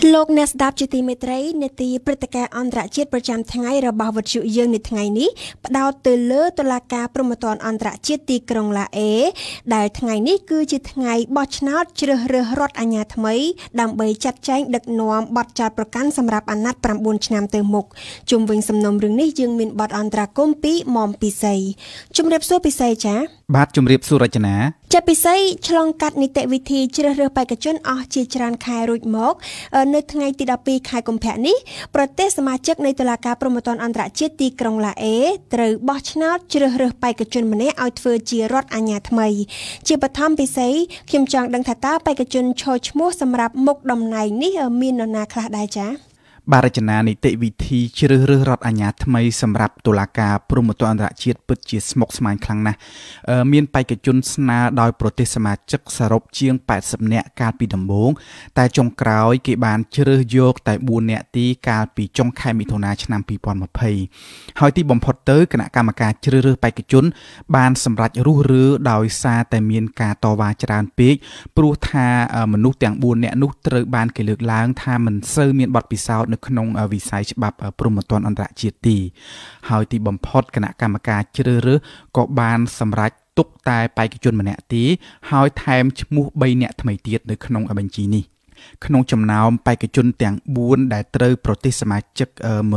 លោកអ្នកស្ដាប់ជាទីមេត្រីនេតិព្រឹត្តិការណ៍អន្តរជាតិប្រចាំថ្ងៃរបស់វិទ្យុយើងនៅថ្ងៃនេះផ្ដោតទៅលើតុលាការព្រហ្មទណ្ឌអន្តរជាតិទីក្រុងឡាអេដែលថ្ងៃនេះគឺជាថ្ងៃបោះឆ្នោតជ្រើសរើសរដ្ឋអាជ្ញាថ្មីដើម្បីចាត់ចែងដឹកនាំបទចោទប្រកាន់សម្រាប់អាណត្តិ9ឆ្នាំទៅមុខជុំវិញសំណុំរឿងនេះយើងមានបទអន្តរាគមន៍ពីមុំពិសីជំរាបសួរពិសីចាបាទជំរាបសួររចនាចាពិសីឆ្លងកាត់នីតិវិធីជ្រើសរើសបេក្ខជនអស់ជាច្រើនខែរួចមកនៅថ្ងៃទី12ខែកុម្ភៈនេះប្រទេសសមាជិកនៃតុលាការព្រហ្មទណ្ឌអន្តរជាតិទីក្រុងឡាអេត្រូវបោះឆ្នោតជ្រើសរើសបេក្ខជនម្នាក់ឲ្យធ្វើជារដ្ឋអាជ្ញាថ្មីជាបឋមពិសីខ្ញុំចង់ដឹងថាតើបេក្ខជនឈរឈ្មោះសម្រាប់មុខតំណែងនេះមាននរណាខ្លះដែរចាបាទរចនានីតិវិធីជ្រើសរើសរដ្ឋអាជ្ញាថ្មីសម្រាប់តុលាការព្រហ្មទណ្ឌអន្តរជាតិពិតជាស្មុគស្មាញខ្លាំងណាស់មានបេក្ខជនស្នើដោយប្រទេសសមាជិកសរុបជាង80នាក់កាលពីដំបូងតែចុងក្រោយគេបានជ្រើសយកតែ4នាក់ទីកាលពីចុងខែមិថុនាឆ្នាំ2020ហើយទីបំផុតទៅគណៈកម្មការជ្រើសរើសបេក្ខជនបានសម្រេចរុះរើដោយសារតែមានការតវ៉ាច្រើនពេកព្រោះថាមនុស្សទាំង4នាក់នោះត្រូវបានគេលើកឡើងថាមិនសូវមានបទពិសោធន៍នៅក្នុងវិស័យច្បាប់ព្រហ្មទណ្ឌអន្តរជាតិទីហើយទីបំផុតគណៈកម្មការជ្រើសរើសក៏បានសម្រេចទុកតែបេក្ខជនម្នាក់ទេហើយថែមឈ្មោះ3នាក់ថ្មីទៀតនៅក្នុងបញ្ជីនេះក្នុងចំណោមបេក្ខជនទាំង4ដែលត្រូវប្រទេសសមាជិក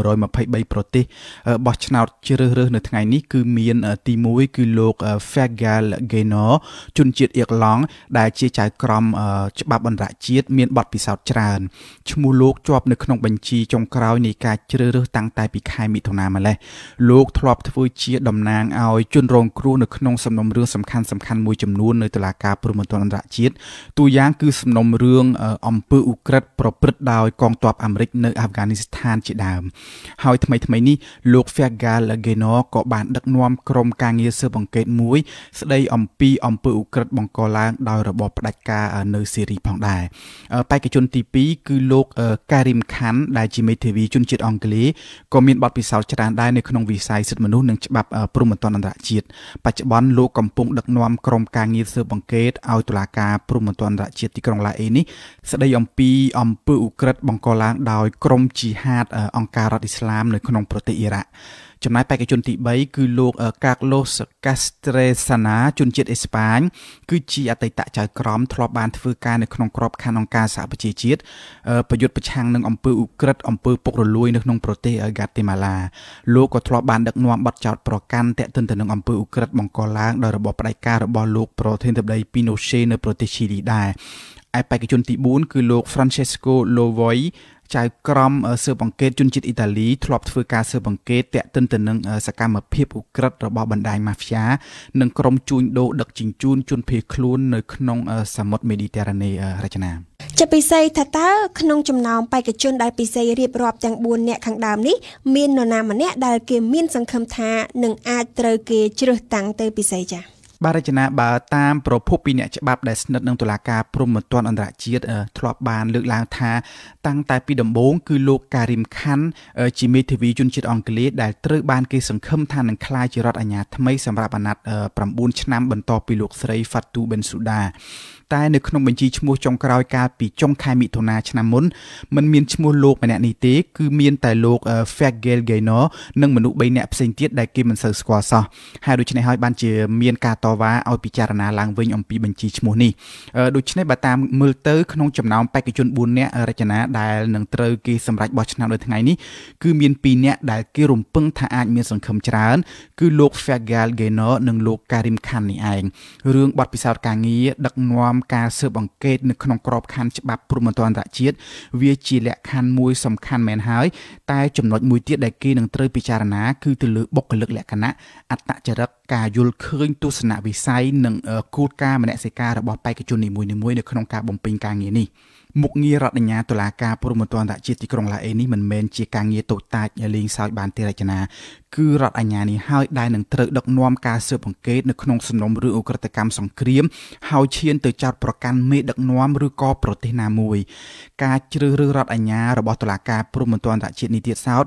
123ប្រទេសបោះឆ្នោតជ្រើសរើសនៅថ្ងៃនេះគឺមានទី1គឺលោក Fagal Gaynor ជនជាតិអៀរឡង់ដែលជាចៅក្រមច្បាប់អន្តរជាតិមានបទពិសោធន៍ច្រើនឈ្មោះលោកជាប់នៅក្នុងបញ្ជីចុងក្រោយនៃការជ្រើសរើសតាំងតែពីខែមិថុនាម្លេះលោកធ្លាប់ធ្វើជាតំណាងឲ្យជនរងគ្រោះនៅក្នុងសំណុំរឿងសំខាន់ៗមួយចំនួននៅតុលាការព្រហ្មទណ្ឌអន្តរជាតិទូយ៉ាងគឺសំណុំរឿងអំពើឧក្រិដ្ឋប្រព្រឹត្តដោយកងទ័ពអាមេរិកនៅអាហ្វហ្គានីស្ថានជាដើមហើយថ្មីនេះលោក Fagal Gaynor ក៏បានដឹកនាំក្រុមការងារស៊ើបអង្កេតមួយស្ដីអំពីអំពើឧក្រិដ្ឋបង្កឡើងដោយរបបផ្ដាច់ការនៅសេរីផងដែរបេក្ខជនទី2គឺលោក Karim Khan ដែលជាមេធាវីជនជាតិអង់គ្លេសក៏មានបទពិសោធន៍ច្រើនដែរនៅក្នុងវិស័យសិទ្ធិមនុស្សនិងច្បាប់ព្រហ្មទណ្ឌអន្តរជាតិបច្ចុប្បន្នលោកកំពុងដឹកនាំក្រុមការងារស៊ើបអង្កេតឲ្យតុលាការព្រហ្មទណ្ឌអន្តរជាតិទីក្រុងឡាអេនេះស្ដីអំពីអំពើឧក្រិដ្ឋបង្កឡើងដោយក្រុមជីហាតអង្គការរដ្ឋអ៊ីស្លាមនៅក្នុងប្រទេសអ៊ីរ៉ាក់ចំណែកបេក្ខជនទី3គឺលោក Carlos Castresana ជនជាតិអេស្ប៉ាញគឺជាអតីតចៅក្រមធ្លាប់បានធ្វើការនៅក្នុងក្របខ័ណ្ឌអង្គការសហប្រជាជាតិប្រយុទ្ធប្រឆាំងនឹងអំពើឧក្រិដ្ឋអំពើពុករលួយនៅក្នុងប្រទេសហ្គាតេម៉ាឡាលោកក៏ធ្លាប់បានដឹកនាំបទចោទប្រកាន់ទាក់ទិនទៅនឹងអំពើឧក្រិដ្ឋបង្កឡើងដោយរបបផ្ដាច់ការរបស់លោកប្រធានាធិបតី Pinochet នៅប្រទេសឈីលីដែរឯបេក្ខជនទី4គឺលោក Francesco Lovoi ចៅក្រមស៊ើបអង្កេតជនជាតិអ៊ីតាលីធ្លាប់ធ្វើការស៊ើបអង្កេតទាក់ទិនទៅនឹងសកម្មភាពឧក្រិដ្ឋរបស់បណ្ដាញម៉ាហ្វីយ៉ានិងក្រុមជួញដូរដឹកជញ្ជូនជនភៀសខ្លួននៅក្នុងសមុទ្រមេឌីទែរ៉ាណេរចនាជាពិសេសថាតើក្នុងចំណោមបេក្ខជនដែលពិសេសរៀបរាប់ទាំង4នាក់ខាងដើមនេះមាននរណាម្នាក់ដែលគេមានសង្ឃឹមថានឹងអាចត្រូវគេជ្រើសតាំងទៅពិសេសចា៎បាទរចនាបើតាមប្រភពពីអ្នកច្បាប់ដែលស្និទ្ធនឹងតុលាការព្រហ្មទណ្ឌអន្តរជាតិធ្លាប់បានលើកឡើងថាតាំងតែពីដំបូងគឺលោក Karim Khan ជាមេធាវីជនជាតិអង់គ្លេសដែលត្រូវបានគេសង្ឃឹមថានឹងក្លាយជារដ្ឋអាជ្ញាថ្មីសម្រាប់អាណត្តិ9ឆ្នាំបន្ទាប់ពីលោកស្រី Fatou Bensoudaតែនៅក្នុងបញ្ជីឈ្មោះចុងក្រោយកាលពីចុងខែមិថុនាឆ្នាំមុនមិនមានឈ្មោះលោកម្នាក់នេះទេគឺមានតែលោក Fagal Gaynor និងមនុស្ស3នាក់ផ្សេងទៀតដែលគេមិនសូវស្គាល់សោះហើយដូច្នេះហើយបានជាមានការតវ៉ាឲ្យពិចារណាឡើងវិញអំពីបញ្ជីឈ្មោះនេះដូច្នេះបើតាមមើលទៅក្នុងចំណោមបេក្ខជន4នាក់រចនាដែលនឹងត្រូវគេសម្រេចបោះឆ្នោតនៅថ្ងៃនេះគឺមាន2នាក់ដែលគេរំពឹងថាអាចមានសង្ឃឹមច្រើនគឺលោក Fagal Gaynor និងលោក Karim Khan នេះឯងរឿងបទពិសោធន៍ការងារដឹកនាំការស៊ើបអង្កេតនៅក្នុងក្របខ័ណ្ឌច្បាប់ព្រហ្មទណ្ឌអន្តរជាតិវាជាលក្ខខណ្ឌមួយសំខាន់មែនហើយតែចំណុចមួយទៀតដែលគេនឹងត្រូវពិចារណាគឺទៅលើបុគ្គលិកលក្ខណៈអត្តចរិតការយល់ឃើញទស្សនវិស័យនិងគោលការណ៍មនសិការរបស់បេក្ខជននីមួយៗនៅក្នុងការបំពេញការងារនេះមុខងាររដ្ឋអាជ្ញាតុលាការព្រហ្មទណ្ឌអន្តរជាតិទីក្រុងឡាអេនេះមិនមែនជាការងារតូចតាចលេងសើចបានទេរចនាគឺរដ្ឋអាជ្ញានេះហើយដែលនឹងត្រូវដឹកនាំការស៊ើបអង្កេតនៅក្នុងសំណុំរឿងឧក្រិដ្ឋកម្មសង្គ្រាមហើយឈានទៅចោទប្រកាន់មេដឹកនាំឬក៏ប្រទេសណាមួយការជ្រើសរើសរដ្ឋអាជ្ញារបស់តុលាការព្រហ្មទណ្ឌអន្តរជាតិនេះទៀតសោត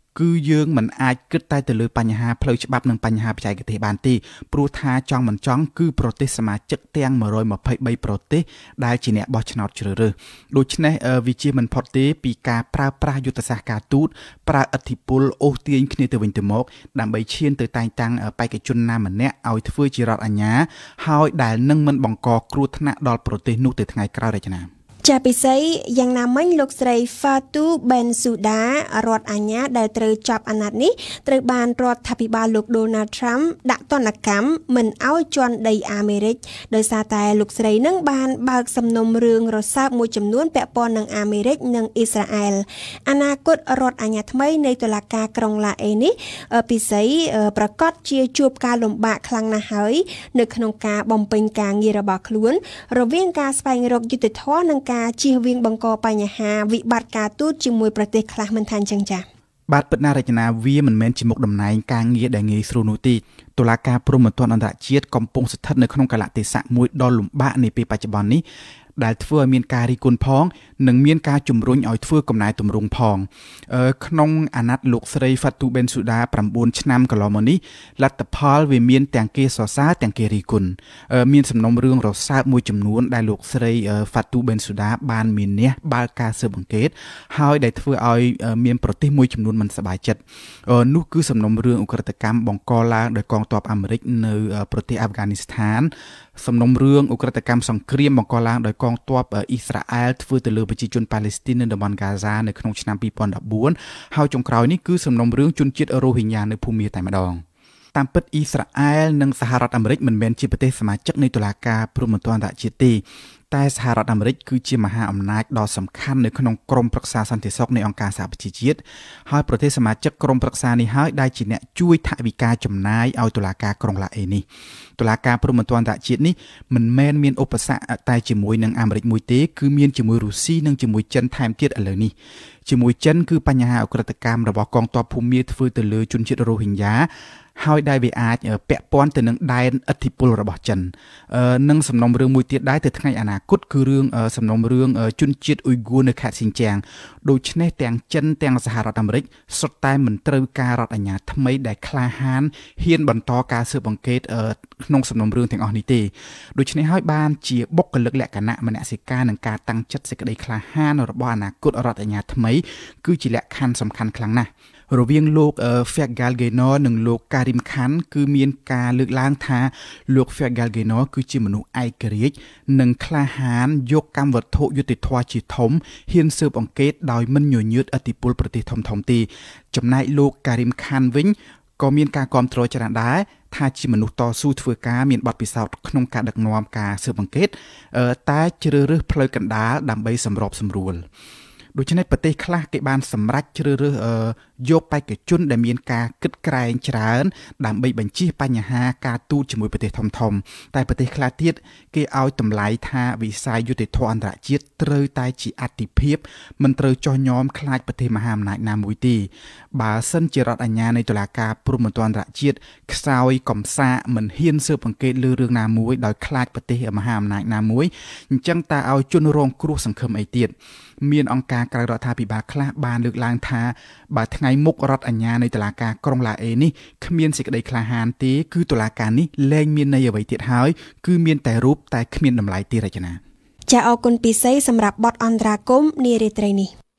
គឺយើងមិនអាចគិតតែទៅលើបញ្ហាផ្លូវច្បាប់និងបញ្ហាបច្ចេកទេសបានទេព្រោះថាចង់មិនចង់គឺប្រទេសសមាជិកទាំង123ប្រទេសដែលជាអ្នកបោះឆ្នោតជ្រើសរើសដូច្នេះវាជាមិនផុតទេពីការប្រើប្រាស់យុទ្ធសាស្ត្រការទូតប្រើឥទ្ធិពលអូសទាញគ្នាទៅវិញទៅមកដើម្បីឈានទៅតែងតាំងបេក្ខជនណាម្នាក់ឲ្យធ្វើជារដ្ឋអាជ្ញាហើយដែលនឹងមិនបង្កគ្រោះថ្នាក់ដល់ប្រទេសនោះទៅថ្ងៃក្រោយរចនាចាពិសីយ៉ាងណាមិញលោកស្រី Fatou Bensouda រដ្ឋអាជ្ញាដែលត្រូវចាប់អាណត្តិនេះត្រូវបានរដ្ឋាភិបាលលោក Donald Trump ដាក់ទណ្ឌកម្មមិនឲ្យជន់ដីអាមេរិកដោយសារតែលោកស្រីនឹងបានបើកសំណុំរឿងរសើបមួយចំនួនពាក់ព័ន្ធនឹងអាមេរិកនិងអ៊ីស្រាអែលអនាគតរដ្ឋអាជ្ញាថ្មីនៃតុលាការក្រុងឡាអេនេះពិសីប្រកាសជាជួបការលំបាកខ្លាំងណាស់ហើយនៅក្នុងការបំពេញការងាររបស់ខ្លួនរវាងការស្វែងរកយុត្តិធម៌និងការជៀសវាងបង្កបញ្ហាវិបត្តិការទូតជាមួយប្រទេសខ្លះមិនថាអញ្ចឹងចា៎បាទពិតណារចនាវាមិនមែនជាមុខតំណែងការងារដែលងាយស្រួលនោះទេតុលាការព្រហ្មទណ្ឌអន្តរជាតិកំពុងស្ថិតនៅក្នុងកាលៈទេសៈមួយដ៏លំបាកនាពេលបច្ចុប្បន្ននេះដែលធ្វើឲ្យមានការរិះគន់ផងនិងមានការជំរុញឲ្យធ្វើកំណែទម្រង់ផងក្នុងអាណត្តិលោកស្រី Fatou Bensouda 9 ឆ្នាំកន្លងមកនេះលទ្ធផលវាមានទាំងគេសរសើរទាំងគេរិះគន់មានសំណុំរឿងរសើបមួយចំនួនដែលលោកស្រី Fatou Bensouda បានមានះបើកការស៊ើបអង្កេតហើយដែលធ្វើឲ្យមានប្រទេសមួយចំនួនមិនសប្បាយចិត្តនោះគឺសំណុំរឿងអ ுக ្រិតកម្មបង្កឡើងដោយកងទ័ពអាមេរិកនៅប្រទេសអាហ្វហ្គានីស្ថានសំណុំរឿងអ ுக ្រិតកម្មសង្គ្រាមបង្កឡើងដោយកងទ័ពអ៊ីស្រាអែលធ្វើទៅលើប្រជាជនប៉ាឡេស្ទីននៅតំបន់ហ្គាហ្សានៅក្នុងឆ្នាំ2014ហើយចុងក្រោយនេះគឺសំណុំរឿងជនជាតិរ៉ូហីញ៉ានៅភូមាតែម្ដងតាមពិតអ៊ីស្រាអែលនិងសហរដ្ឋអាមេរិកមិនមែនជាប្រទេសសមាជិកនៃតុលាការព្រហ្មទណ្ឌអន្តរជាតិទេតែសហរដ្ឋអាមេរិកគឺជាមហាអំណាចដ៏សំខាន់នៅក្នុងក្រុមប្រឹក្សាសន្តិសុខនៃអង្គការសហប្រជាជាតិហើយប្រទេសសមាជិកក្រុមប្រឹក្សានេះហើយដែលជាអ្នកជួយថវិកាចំណាយឲ្យតុលាការក្រុងឡាអេនេះតុលាការព្រហ្មទណ្ឌអន្តរជាតិនេះមិនមែនមានឧបសគ្គតែជាមួយនឹងអាមេរិកមួយទេគឺមានជាមួយរុស្ស៊ីនិងជាមួយចិនថែមទៀតឥឡូវនេះជាមួយចិនគឺបញ្ហាអ ுக ្រិតកម្មរបស់កងទ័ពភូមាធ្វើទៅលើជនជាតិរ៉ូហីញ៉ាហើយដែលវាអាចពាក់ព័ន្ធទៅនឹងដែនឥទ្ធិពលរបស់ចិននិងសំណុំរឿងមួយទៀតដែរទៅថ្ងៃអនាគតគឺរឿងសំណុំរឿងជនជាតិអ៊ុយហ្គូនៅខេត្តស៊ីនចាងដូច្នេះទាំងចិនទាំងសហរដ្ឋអាមេរិកសុទ្ធតែមិនត្រូវការរដ្ឋអាជ្ញាថ្មីដែលក្លាហានហ៊ានបន្តការស៊ើបអង្កេតក្នុងសំណុំរឿងទាំងអស់នេះទេដូច្នេះហើយបានជាបុគ្គលិកលក្ខណៈមនសិការនិងការតាំងចិត្តសេចក្តីក្លាហានរបស់អនាគតរដ្ឋអាជ្ញាថ្មីគឺជាលក្ខខណ្ឌសំខាន់ខ្លាំងណាស់រវាងលោក Fegal Gaynor និងលោក Karim Khan គឺមានការលើកឡើងថាលោក Fegal Gaynor គឺជាមនុស្សឯករាជ្យនិងក្លាហានយកកម្មវត្ថុយុត្តិធម៌ជាធំហ៊ានស៊ើបអង្កេតដោយមិនញញើតឥទ្ធិពលប្រទេសធំៗទេចំណែកលោក Karim Khan វិញក៏មានការគាំទ្រច្រើនដែរថាជាមនុស្សតស៊ូធ្វើការមានបទពិសោធន៍ក្នុងការដឹកនាំការស៊ើបអង្កេតតែជ្រើសរើសផ្លូវកណ្ដាលដើម្បីសម្របសម្រួលដូច្នេះប្រទេសខ្លះគេបានសម្រេចជ្រើសរើសយកបេក្ខជនដែលមានការគិតក្រែងច្រើនដើម្បីបញ្ជៀសបញ្ហាការទូតជាមួយប្រទេសធំៗតែប្រទេសខ្លះទៀតគេឲ្យតម្លៃថាវិស័យយុត្តិធម៌អន្តរជាតិត្រូវតែជាអតិភិបមិនត្រូវចោះញោមខ្លាចប្រទេសមហាអំណាចណាមួយទេបើសិនជារដ្ឋអាជ្ញានៃតុលាការព្រហ្មទណ្ឌអន្តរជាតិខ្សោយកំសាកមិនហ៊ានស៊ើបអង្កេតលើរឿងណាមួយដោយខ្លាចប្រទេសមហាអំណាចណាមួយអញ្ចឹងតើឲ្យជនរងគ្រោះសង្ឃឹមអីទៀតមានអង្គការក្រៅរដ្ឋាភិបាលខ្លះបានលើកឡើងថាបើថ្ងៃមុខរដ្ឋអាជ្ញានៃតុលាការក្រុងឡាអេនេះគ្មានសេចក្តីក្លាហានទេគឺតុលាការនេះលែងមានន័យអ្វីទៀតហើយគឺមានតែរូបតែគ្មានតម្លៃទេរចនាចាអរគុណពិសីសម្រាប់បទអន្តរាគមន៍នារាត្រីនេះ